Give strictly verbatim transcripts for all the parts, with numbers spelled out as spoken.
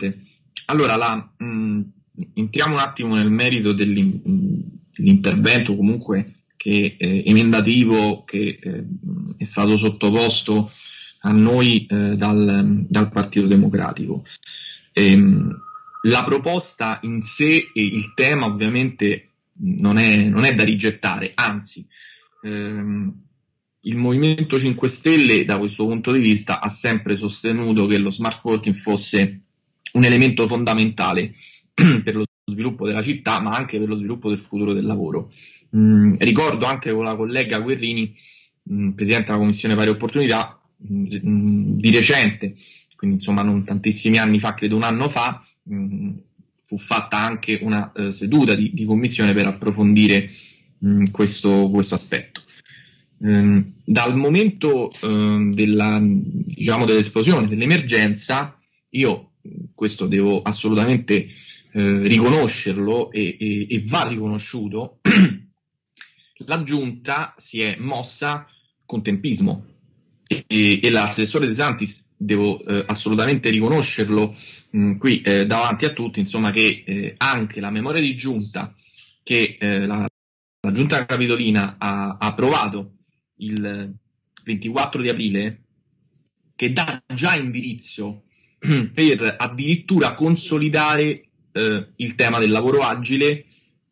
Presidente. Allora, la, mh, entriamo un attimo nel merito dell'intervento comunque che, eh, emendativo che eh, è stato sottoposto a noi eh, dal, dal Partito Democratico. Ehm, la proposta in sé e il tema ovviamente non è, non è da rigettare, anzi ehm, il Movimento cinque Stelle da questo punto di vista ha sempre sostenuto che lo smart working fosse un elemento fondamentale per lo sviluppo della città, ma anche per lo sviluppo del futuro del lavoro. Mm, ricordo anche con la collega Guerrini, mh, Presidente della Commissione Pari Opportunità, mh, di recente, quindi insomma non tantissimi anni fa, credo un anno fa, mh, fu fatta anche una eh, seduta di, di commissione per approfondire mh, questo, questo aspetto. Um, dal momento um, della, diciamo, dell'esplosione, dell'emergenza, io questo devo assolutamente eh, riconoscerlo e, e, e va riconosciuto, la Giunta si è mossa con tempismo e, e, e l'assessore De Santis, devo eh, assolutamente riconoscerlo mh, qui eh, davanti a tutti, insomma, che eh, anche la memoria di Giunta che eh, la, la Giunta Capitolina ha, ha approvato il ventiquattro di aprile, che dà già indirizzo per addirittura consolidare eh, il tema del lavoro agile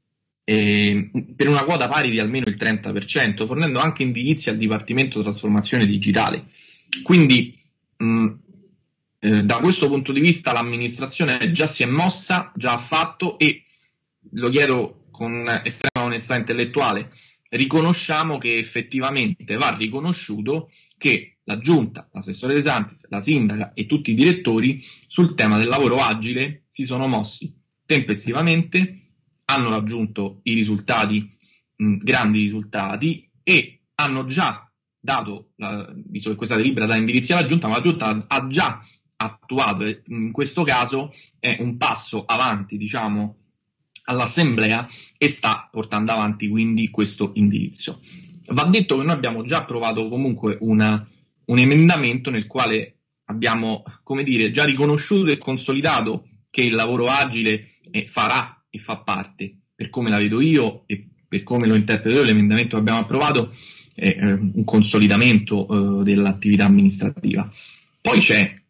eh, per una quota pari di almeno il trenta per cento, fornendo anche indirizzi al Dipartimento Trasformazione Digitale. Quindi mh, eh, da questo punto di vista l'amministrazione già si è mossa, già ha fatto, e lo chiedo con estrema onestà intellettuale, riconosciamo che effettivamente va riconosciuto che la Giunta, l'assessore De Santis, la sindaca e tutti i direttori sul tema del lavoro agile si sono mossi tempestivamente, hanno raggiunto i risultati, mh, grandi risultati, e hanno già dato, la, visto che questa delibera dà indirizzi alla Giunta, ma la Giunta ha già attuato, e in questo caso è un passo avanti, diciamo, all'Assemblea, e sta portando avanti quindi questo indirizzo. Va detto che noi abbiamo già approvato comunque una, un emendamento nel quale abbiamo, come dire, già riconosciuto e consolidato che il lavoro agile eh, farà e fa parte, per come la vedo io e per come lo interpreto io, l'emendamento che abbiamo approvato è eh, un consolidamento eh, dell'attività amministrativa. Poi c'è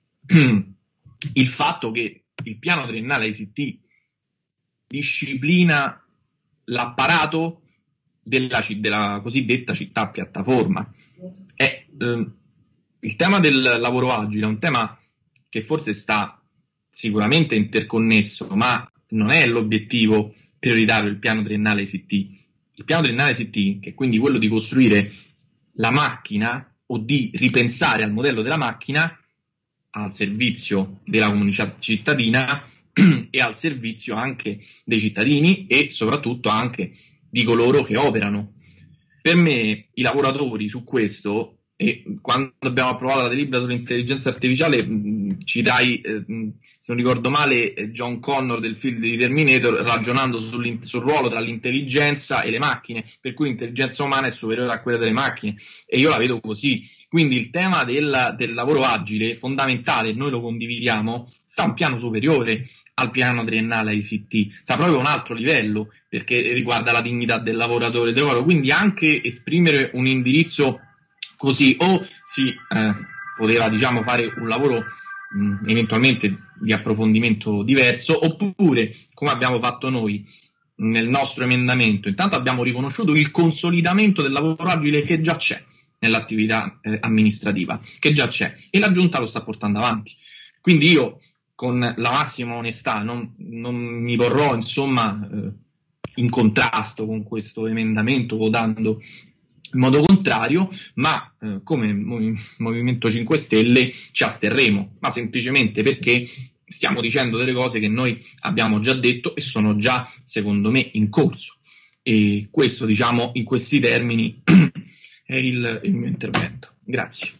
il fatto che il piano triennale I C T disciplina l'apparato della, della cosiddetta città piattaforma. È, eh, il tema del lavoro agile è un tema che forse sta sicuramente interconnesso, ma non è l'obiettivo prioritario del piano triennale I C T. Il piano triennale I C T, che è quindi quello di costruire la macchina o di ripensare al modello della macchina al servizio della comunità cittadina e al servizio anche dei cittadini e soprattutto anche di coloro che operano. Per me i lavoratori su questo, e quando abbiamo approvato la delibera sull'intelligenza artificiale, mh, citai, eh, se non ricordo male, John Connor del film di Terminator ragionando sul ruolo tra l'intelligenza e le macchine, per cui l'intelligenza umana è superiore a quella delle macchine, e io la vedo così. Quindi il tema del, del lavoro agile, fondamentale, noi lo condividiamo, sta a un piano superiore al piano triennale I C T, sta proprio a un altro livello, perché riguarda la dignità del lavoratore, del lavoro. Quindi anche esprimere un indirizzo così, o si eh, poteva, diciamo, fare un lavoro mh, eventualmente di approfondimento diverso, oppure, come abbiamo fatto noi nel nostro emendamento, intanto abbiamo riconosciuto il consolidamento del lavoro agile che già c'è nell'attività eh, amministrativa, che già c'è, e la Giunta lo sta portando avanti. Quindi io, con la massima onestà, non, non mi porrò, insomma, eh, in contrasto con questo emendamento votando in modo contrario, ma eh, come Mov- Movimento cinque Stelle ci asterremo, ma semplicemente perché stiamo dicendo delle cose che noi abbiamo già detto e sono già, secondo me, in corso. E questo, diciamo, in questi termini è il, il mio intervento. Grazie.